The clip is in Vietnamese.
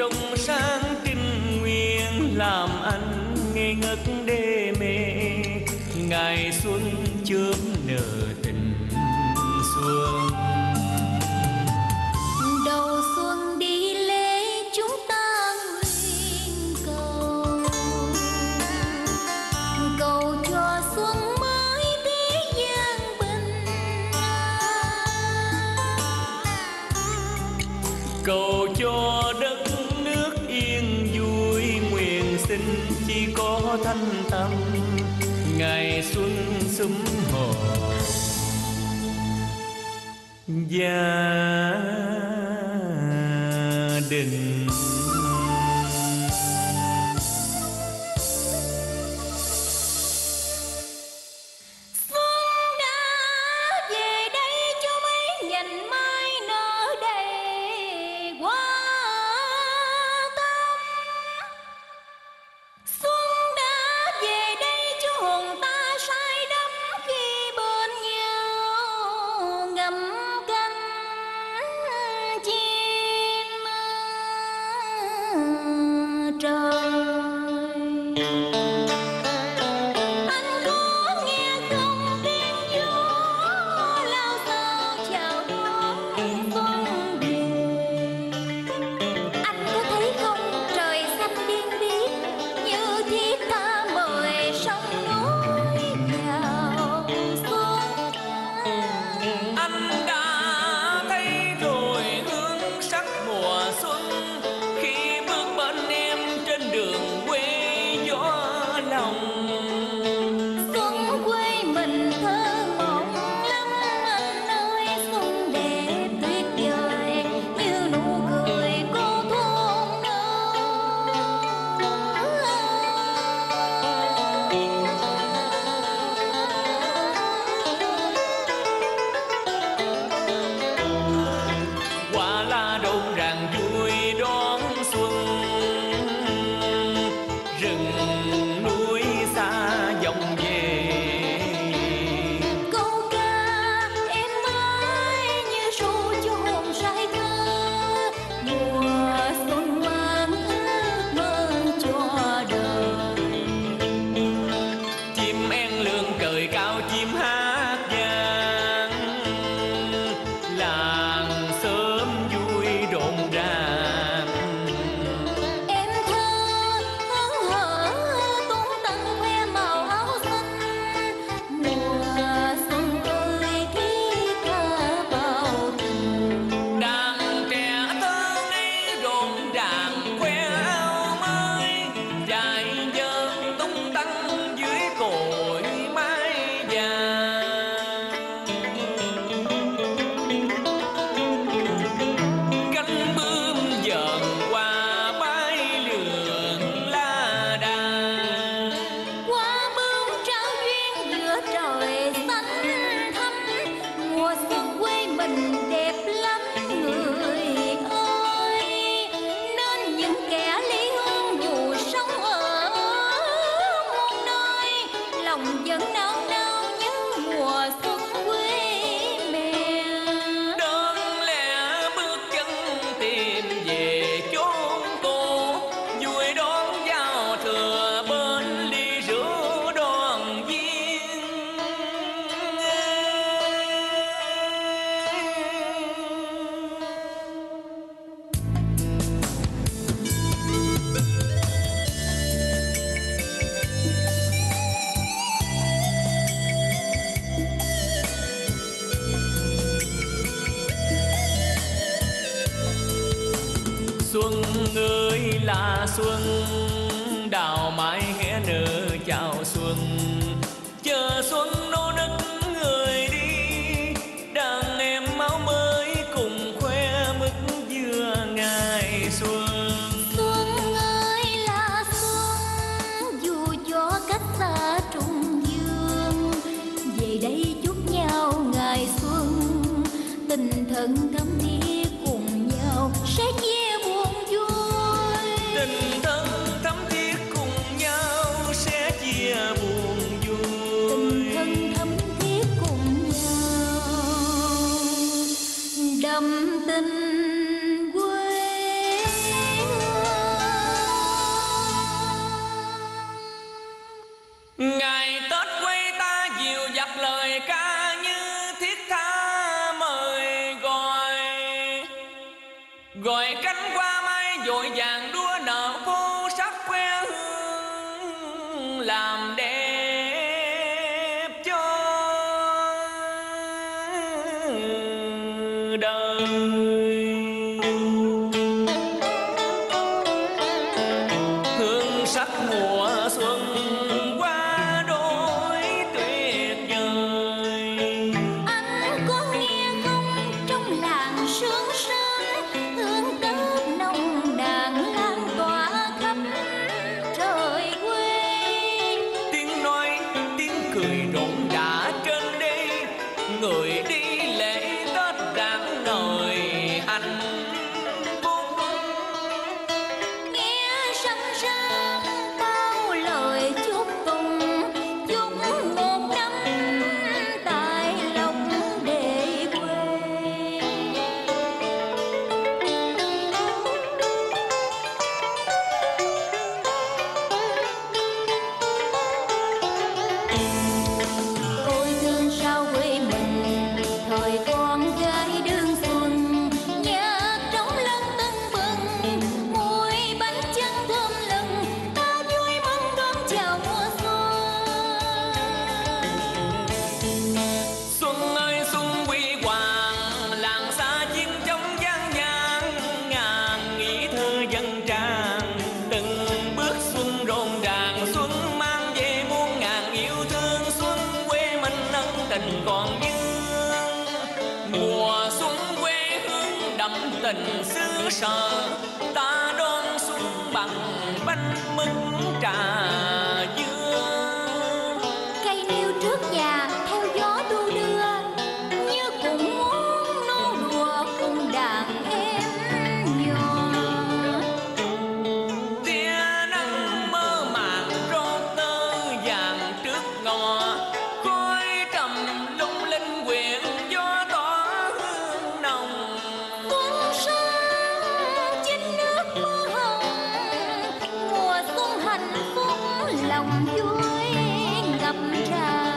trong sáng trinh nguyên làm anh ngây ngất đê mê. Ngày xuân chớm nở tình xuân. Đầu xuân đi lễ chúng ta nguyện cầu, cầu cho xuân mới thế gian bình an, cầu cho đất nước yên vui. Nguyện xin chỉ có thanh tâm ngày xuân sum họp gia đình. xuân đã về đây cho mấy nhành mai nở đầy hoa tâm. Xuân đã về đây cho hồn ta say đắm khi bên nhau ngắm cánh chim trời. Anh có nghe không tiếng gió lao sao chào đón xuân về? Anh có thấy không trời xanh biên biếc như thiết tha mời sông núi vào xuân. Anh đã thấy rồi hương sắc mùa xuân khi bước bên em trên đường quê gió lòng. Xuân quê mình thơ mộng lắm anh ơi, xuân đẹp tuyệt vời như nụ cười cô thôn Quả la rộn ràng vui đón xuân. Rừng núi xa dòng về. câu ca em ơi như ru cho hồn say thơ. Mùa xuân mang ước mơ cho đời. Chim én lượn trời cao chim hát vang. Làng sớm vui rộn ràng. Em thơ hớn hở tung tăng khoe màu áo xanh. Mùa xuân ơi thiết tha bao tình. Đàn trẻ thơ ngây rộn ràng khoe áo mới. Dài dơ tung tăng dưới cội mái vàng. Cánh bướm dợn qua bãi lượn la đà. Hoa bướm trao duyên giữa trời xanh thắm. Mùa xuân quê mình đẹp lắm người ơi, nên những kẻ ly hương dù sống ở muôn nơi lòng vẫn nao nao nhớ mùa xuân quê mẹ. Đơn lẻ bước chân tìm về chốn cũ. Vui đón giao thừa bên ly rượu đoàn viên. Xuân ơi là xuân, đào mai hé nở chào xuân. Chờ xuân nô nức người đi, đàn em áo mới cùng khoe mứt dưa ngày xuân. Xuân ơi là xuân, dù cho cách xa trung dương, về đây chúc nhau ngày xuân. Tình thân thắm thiết cùng nhau sẽ chia buồn vui. Tình thân thắm thiết cùng nhau sẽ chia buồn vui. Tình thân thắm thiết cùng nhau đậm tình quê hương. Ngày Tết quê ta dịu dặt lời ca như thiết tha mời gọi cánh hoa mai vội vàng đua nở phố sắc quê hương làm đẹp cho đời. Hương sắc mùa xuân qua đôi tuyệt vời. Anh có nghe không, trong làng sương sớm hương tết nồng nàn lan tỏa khắp trời quê. Tiếng nói tiếng cười rộn rã trên đây, người đi lễ Tết rạng ngời hạnh phúc. Nghe sấm sớm bao lời chúc tụng, chúc một năm tài lộc để quê. Ôi thương sao quê mình thời con gái đương xuân, nhà trống lân tưng bừng mùi bánh chưng thơm lừng, ta vui mừng đón chào mùa xuân. Xuân ơi xuân quy hoàng, làng xa chim trống gian gian, ngàn nghĩ thơ dân tràn. Từng bước xuân rộn ràng, xuân mang về muôn ngàn yêu thương. Xuân quê mình ân tình còn dương, mùa xuân quê hương đậm tình xứ sở. Ta đón xuân bằng bánh mứt trà dưa. Cây nêu trước nhà theo gió đu đưa, như cũng muốn nô đùa cùng đàn em nhỏ. Tia nắng mơ màng rô tơ vàng trước ngõ, khói trầm lung linh quyện gió tỏa hương nồng. Xuân sang chín nước mơ hồng, mùa xuân hạnh phúc lòng vui ngập tràn.